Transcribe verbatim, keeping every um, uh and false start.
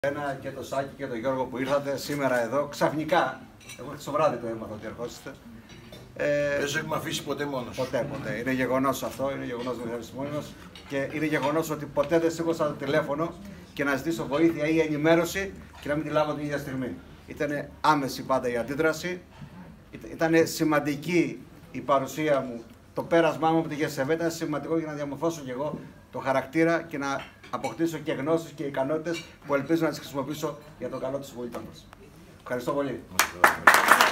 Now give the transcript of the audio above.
Ένα και το Σάκη και τον Γιώργο που ήρθατε σήμερα εδώ ξαφνικά. Εγώ στο βράδυ το έμαθα ότι ερχόσαστε. Ε, Δεν σε έχουμε αφήσει ποτέ μόνος. Ποτέ, ποτέ. Είναι γεγονός αυτό, είναι γεγονός δεν θα μόνοι μας. Και είναι γεγονός ότι ποτέ δεν σήκωσα το τηλέφωνο και να ζητήσω βοήθεια ή ενημέρωση και να μην τη λάβω την ίδια στιγμή. Ήταν άμεση πάντα η αντίδραση. Ήταν σημαντική η παρουσία μου. Το πέρασμά μου από τη ΓΕΣΕΒΕ ήταν σημαντικό για να διαμορφώσω και εγώ το χαρακτήρα και να αποκτήσω και γνώσεις και ικανότητες που ελπίζω να τις χρησιμοποιήσω για το καλό του συμπολιτών μας. Ευχαριστώ πολύ.